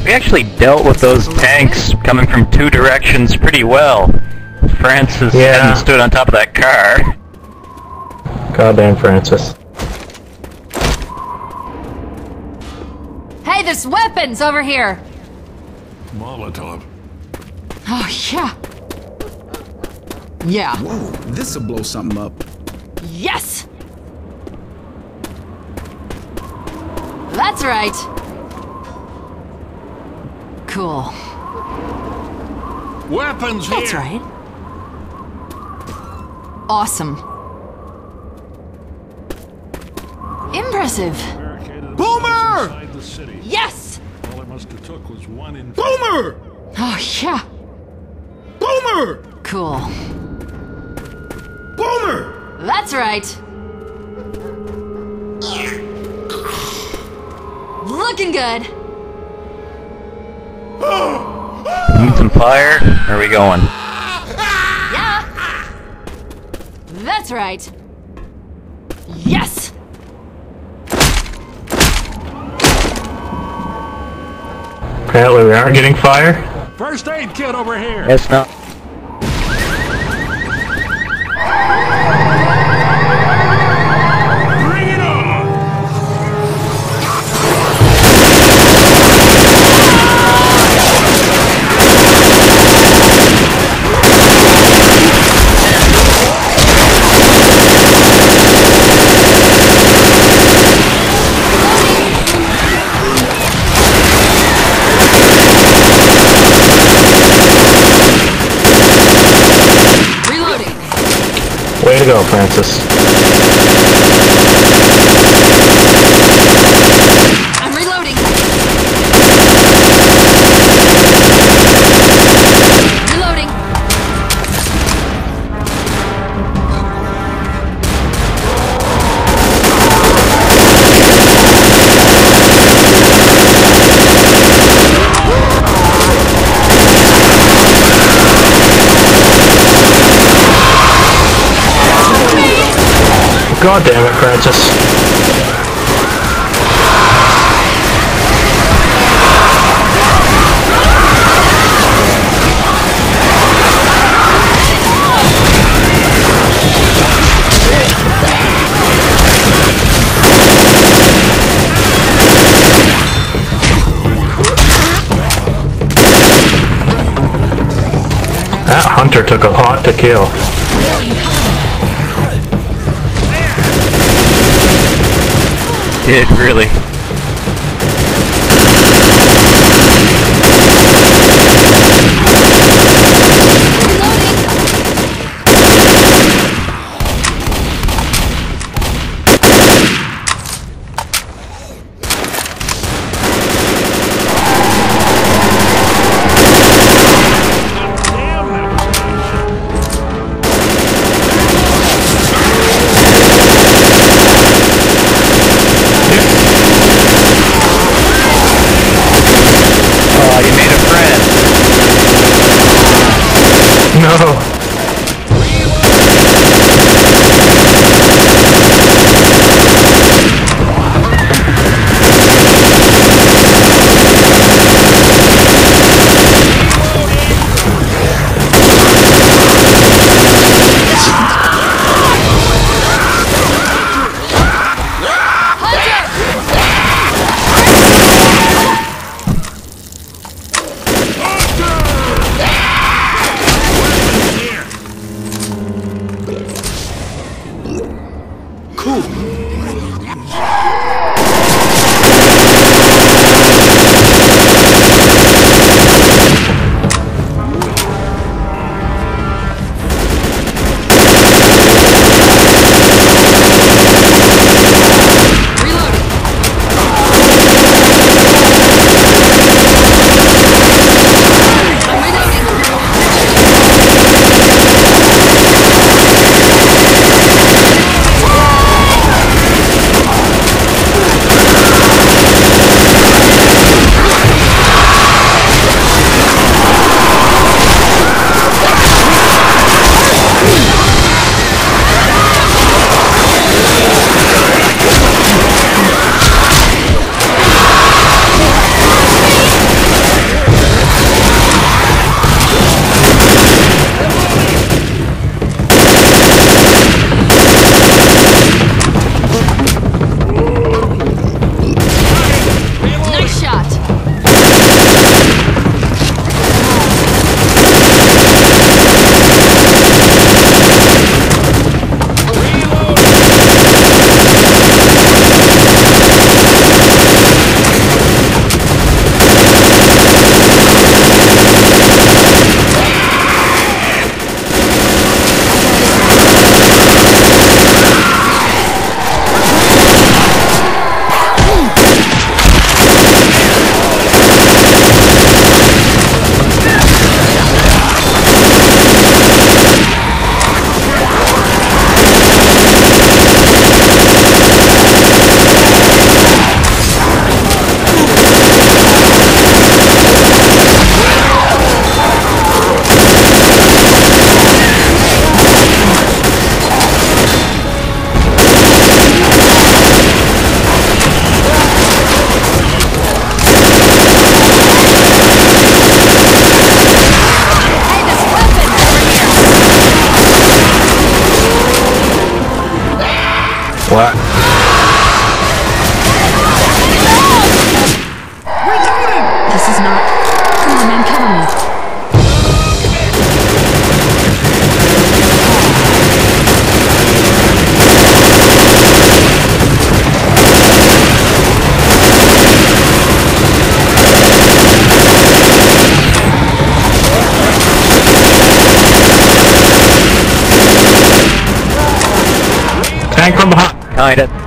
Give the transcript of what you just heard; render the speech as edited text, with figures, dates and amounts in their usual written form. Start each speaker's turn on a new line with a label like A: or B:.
A: We actually dealt with those tanks coming from two directions pretty well. Francis hadn't stood on top of that car.
B: Goddamn Francis.
C: Hey, there's weapons over here!
D: Molotov.
C: Oh, yeah. Yeah.
E: Whoa, this'll blow something up.
C: Yes! That's right. Cool.
D: Weapons here!
C: That's right. Awesome. Impressive.
E: Boomer!
C: Yes!
D: All it must have took was one in.
E: Boomer!
C: Oh, yeah.
E: Boomer!
C: Cool.
E: Boomer!
C: That's right. Looking good.
A: Need some fire? Where are we going?
C: Yeah. That's right. Yes.
B: Apparently we aren't getting fire.
D: First aid kit over here!
A: It's not.
D: Bring it on!
B: Way to go, Francis.
C: I'm reloading. Reloading.
B: God damn it, Francis. That hunter took a lot to kill.
A: Did really.
B: Tank from behind.
A: Behind it.